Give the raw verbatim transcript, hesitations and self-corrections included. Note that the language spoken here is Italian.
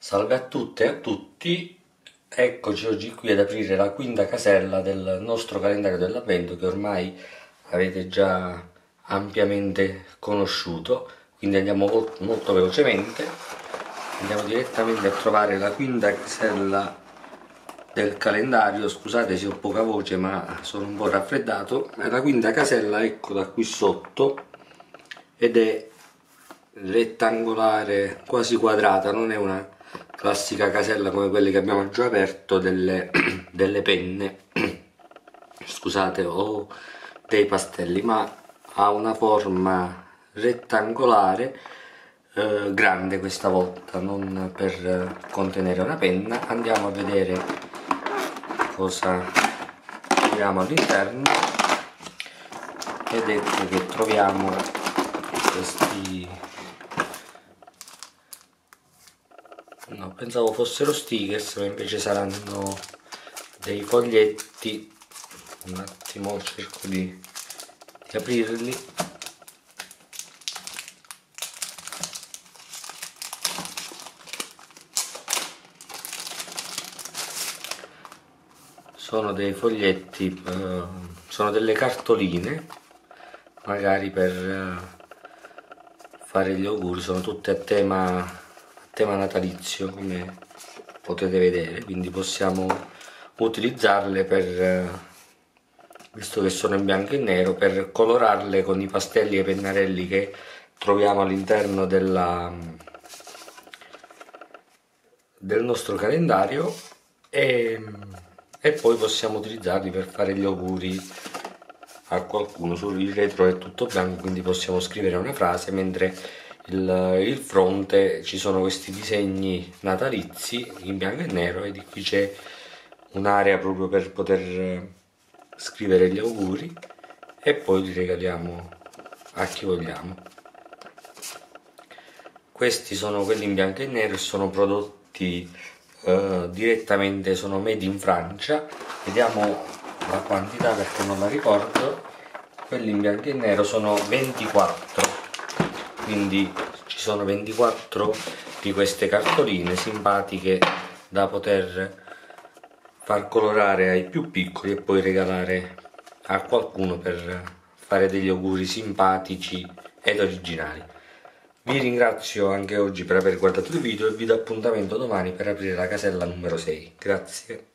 Salve a tutte e a tutti, eccoci oggi qui ad aprire la quinta casella del nostro calendario dell'avvento che ormai avete già ampiamente conosciuto, quindi andiamo molto, molto velocemente, andiamo direttamente a trovare la quinta casella del calendario. Scusate se ho poca voce ma sono un po' raffreddato. La quinta casella, eccola qui sotto, ed è rettangolare, quasi quadrata, non è una classica casella come quelle che abbiamo già aperto delle, delle penne scusate, o dei pastelli, ma ha una forma rettangolare, eh, grande questa volta, non per contenere una penna. Andiamo a vedere cosa troviamo all'interno ed ecco che troviamo questi, no, pensavo fossero stickers ma invece saranno dei foglietti. Un attimo cerco di, di aprirli. Sono dei foglietti, eh, sono delle cartoline magari per eh, fare gli auguri, sono tutte a tema, a tema natalizio come potete vedere, quindi possiamo utilizzarle per, eh, visto che sono in bianco e nero, per colorarle con i pastelli e i pennarelli che troviamo all'interno della del nostro calendario, e, e poi possiamo utilizzarli per fare gli auguri a qualcuno. Sul retro è tutto bianco, quindi possiamo scrivere una frase, mentre il, il fronte ci sono questi disegni natalizi in bianco e nero, e di qui c'è un'area proprio per poter scrivere gli auguri e poi li regaliamo a chi vogliamo. Questi sono quelli in bianco e nero e sono prodotti eh, direttamente, sono made in Francia. Vediamo la quantità perché non la ricordo. Quelli in bianco e nero sono ventiquattro, quindi ci sono ventiquattro di queste cartoline simpatiche da poter far colorare ai più piccoli e poi regalare a qualcuno per fare degli auguri simpatici ed originali. Vi ringrazio anche oggi per aver guardato il video e vi do appuntamento domani per aprire la casella numero sei. Grazie.